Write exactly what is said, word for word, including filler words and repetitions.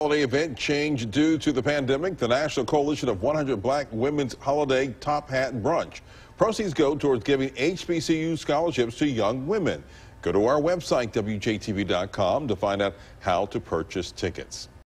Holiday event changed due to the pandemic. The National Coalition of one hundred Black Women's Holiday Top Hat Brunch. Proceeds go towards giving H B C U scholarships to young women. Go to our website, W J T V dot com, to find out how to purchase tickets.